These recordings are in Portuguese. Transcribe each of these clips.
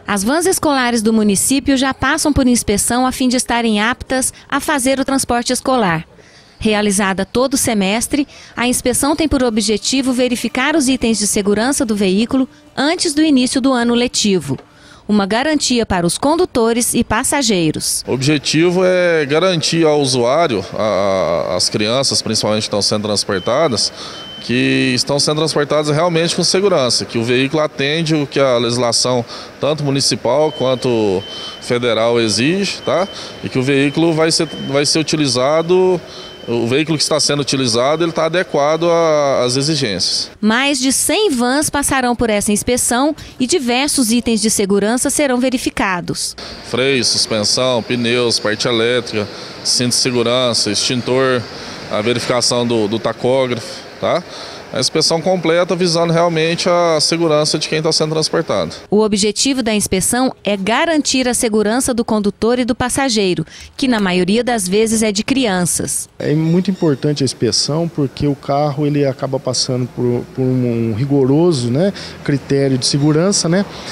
As vans escolares do município já passam por inspeção a fim de estarem aptas a fazer o transporte escolar. Realizada todo semestre, a inspeção tem por objetivo verificar os itens de segurança do veículo antes do início do ano letivo. Uma garantia para os condutores e passageiros. O objetivo é garantir ao usuário, às crianças principalmente que estão sendo transportadas, que estão sendo transportadas realmente com segurança, que o veículo atende o que a legislação, tanto municipal quanto federal, exige, tá? E que o veículo vai ser utilizado. O veículo que está sendo utilizado, ele está adequado às exigências. Mais de 100 vans passarão por essa inspeção e diversos itens de segurança serão verificados. Freio, suspensão, pneus, parte elétrica, cinto de segurança, extintor, a verificação do tacógrafo, tá? A inspeção completa visando realmente a segurança de quem está sendo transportado. O objetivo da inspeção é garantir a segurança do condutor e do passageiro, que na maioria das vezes é de crianças. É muito importante a inspeção porque o carro ele acaba passando por um rigoroso, critério de segurança,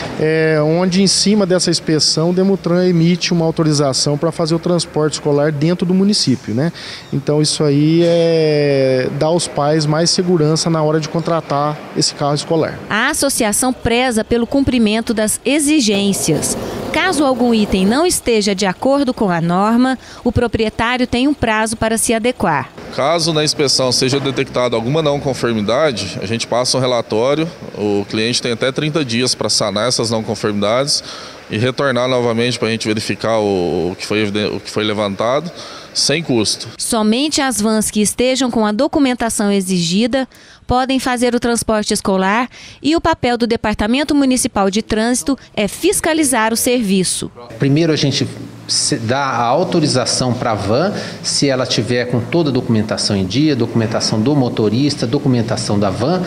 onde em cima dessa inspeção o Demutran emite uma autorização para fazer o transporte escolar dentro do município. Então isso aí dá aos pais mais segurança na hora de contratar esse carro escolar. A associação preza pelo cumprimento das exigências. Caso algum item não esteja de acordo com a norma, o proprietário tem um prazo para se adequar. Caso na inspeção seja detectada alguma não conformidade, a gente passa um relatório, o cliente tem até 30 dias para sanar essas não conformidades e retornar novamente para a gente verificar o que foi levantado, sem custo. Somente as vans que estejam com a documentação exigida podem fazer o transporte escolar e o papel do Departamento Municipal de Trânsito é fiscalizar o serviço. Primeiro a gente dá a autorização para a van, se ela tiver com toda a documentação em dia, documentação do motorista, documentação da van,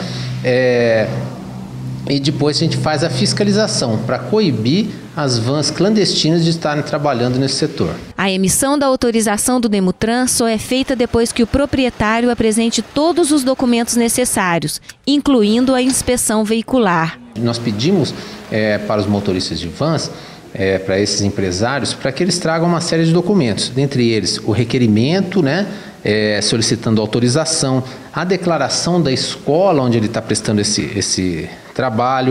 e depois a gente faz a fiscalização para coibir as vans clandestinas de estarem trabalhando nesse setor. A emissão da autorização do Demutran só é feita depois que o proprietário apresente todos os documentos necessários, incluindo a inspeção veicular. Nós pedimos para os motoristas de vans, para esses empresários, para que eles tragam uma série de documentos, dentre eles o requerimento, solicitando autorização, a declaração da escola onde ele está prestando esse trabalho,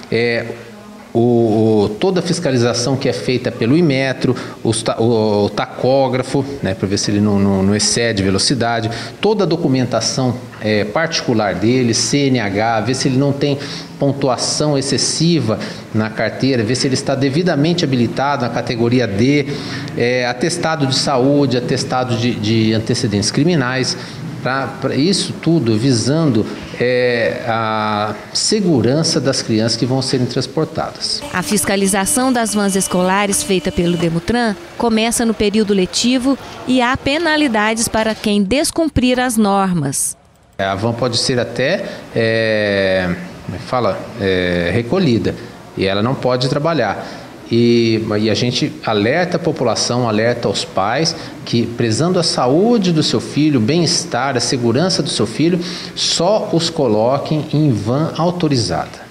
toda a fiscalização que é feita pelo Imetro, o tacógrafo, para ver se ele não excede velocidade, toda a documentação particular dele, CNH, ver se ele não tem pontuação excessiva na carteira, ver se ele está devidamente habilitado na categoria D, atestado de saúde, atestado de antecedentes criminais. Para isso tudo visando a segurança das crianças que vão serem transportadas. A fiscalização das vans escolares feita pelo Demutran começa no período letivo e há penalidades para quem descumprir as normas. A van pode ser até recolhida e ela não pode trabalhar. E a gente alerta a população, alerta aos pais que, prezando a saúde do seu filho, o bem-estar, a segurança do seu filho, só os coloquem em van autorizada.